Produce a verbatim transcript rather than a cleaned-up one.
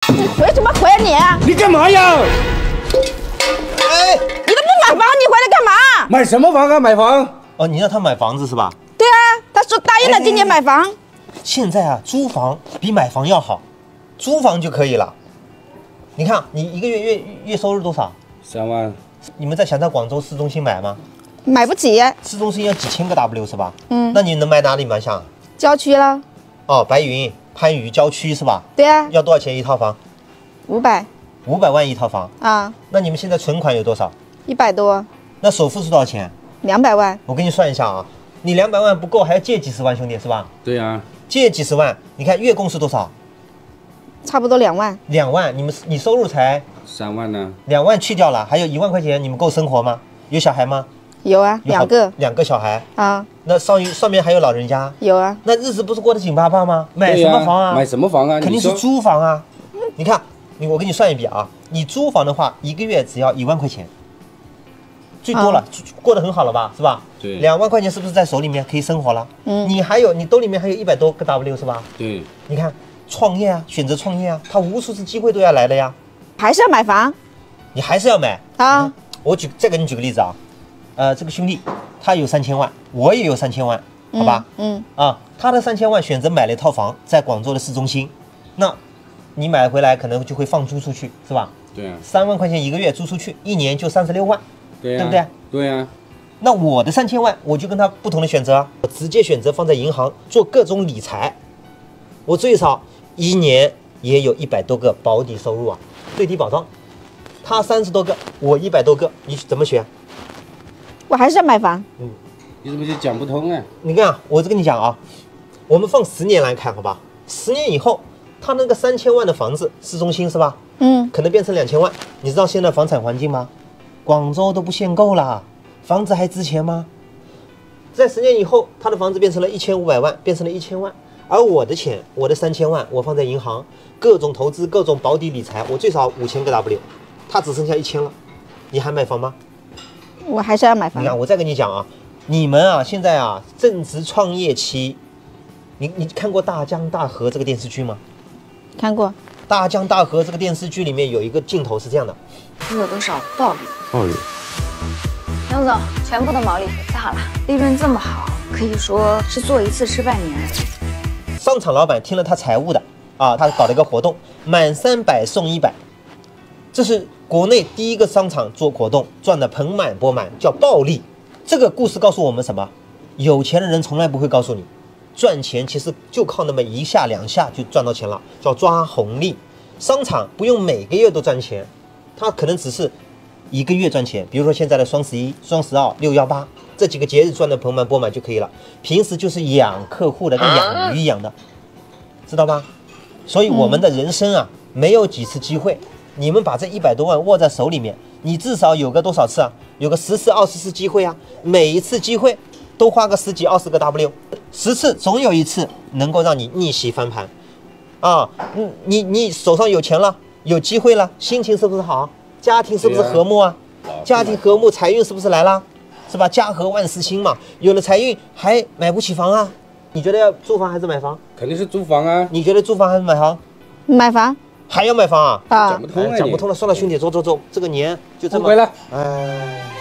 为什么回来你啊？ 你干嘛呀？ 哎， 你都不买房，你回来干嘛？ 买什么房啊？买房？ 哦，你让他买房子是吧？ 对啊，他说答应了今年买房。 现在啊，租房比买房要好，租房就可以了。你看，你一个月月月收入多少？ 三万。 你们在想在广州市中心买吗？ 买不起。 市中心要几千个 W 是吧？ 嗯。 那你能买哪里买想？ 郊区了。 哦，白云、番禺郊区是吧？ 对啊。 要多少钱一套房？ 五百。 五百万一套房啊？ 那你们现在存款有多少？ 一百多。 那首付是多少钱？ 两百万。 我给你算一下啊，你两百万不够，还要借几十万，兄弟是吧？ 对呀、啊。 借几十万，你看月供是多少？ 差不多两万。 两万，你们你收入才三万呢？ 两万去掉了，还有一万块钱，你们够生活吗？有小孩吗？ 有啊，两个。 两个小孩啊？ 那上上面还有老人家？ 有啊。 那日子不是过得紧巴巴吗？买什么房啊？ 买什么房啊？ 肯定是租房啊！你看，你我给你算一笔啊，你租房的话，一个月只要一万块钱，最多了，过得很好了吧？是吧？ 对。 两万块钱是不是在手里面可以生活了？ 嗯。 你还有，你兜里面还有一百多个 W 是吧？ 对。 你看，创业啊，选择创业啊，他无数次机会都要来了呀。 还是要买房？ 你还是要买啊？ 我举再给你举个例子啊，呃，这个兄弟他有三千万，我也有三千万，好吧？ 嗯。 啊，他的三千万选择买了一套房，在广州的市中心，那你买回来可能就会放租出去，是吧？ 对啊。 三万块钱一个月租出去，一年就三十六万， 对对不对？ 对啊。 那我的三千万，我就跟他不同的选择，我直接选择放在银行做各种理财，我最少一年也有一百多个保底收入啊，最低保障。他三十多个，我一百多个，你怎么选？ 我还是要买房。 嗯， 你怎么就讲不通啊？ 你看啊，我跟你讲啊，我们放十年来看，好吧？十年以后，他那个三千万的房子，市中心是吧？ 嗯， 可能变成两千万。你知道现在房产环境吗？广州都不限购啦，房子还值钱吗？在十年以后，他的房子变成了一千五百万，变成了一千万。而我的钱，我的三千万，我放在银行，各种投资，各种保底理财，我最少五千个 W。他只剩下一千了，你还买房吗？ 我还是要买房。 你看，我再跟你讲啊，你们啊，现在啊正值创业期，你你看过《大江大河》这个电视剧吗？ 看过。《 大江大河》这个电视剧里面有一个镜头是这样的， 你有多少暴利？ 暴利。 杨总，全部的毛利给到了，利润这么好，可以说是做一次吃半年。 商场老板听了他财务的啊，他搞了一个活动，满三百送一百。这是国内第一个商场做活动赚得盆满钵满，叫暴利。这个故事告诉我们什么？有钱的人从来不会告诉你，赚钱其实就靠那么一下两下就赚到钱了，叫抓红利。商场不用每个月都赚钱，它可能只是一个月赚钱。比如说现在的双十一、双十二、六幺八这几个节日赚得盆满钵满就可以了。平时就是养客户的，跟养鱼一样的，知道吗？所以我们的人生啊，没有几次机会。你们把这一百多万握在手里面，你至少有个多少次啊？有个十次、二十次机会啊！每一次机会都花个十几、二十个 W， 十次总有一次能够让你逆袭翻盘，啊！你你你手上有钱了，有机会了，心情是不是好？家庭是不是和睦啊？家庭和睦，财运是不是来了？是吧？家和万事兴嘛。有了财运还买不起房啊？你觉得要租房还是买房？ 肯定是租房啊。 你觉得租房还是买房？ 买房。 还要买房啊？ 啊， 讲不通啊！ 讲不通了，算了，兄弟，走走走，这个年就这么。 不回来。 哎。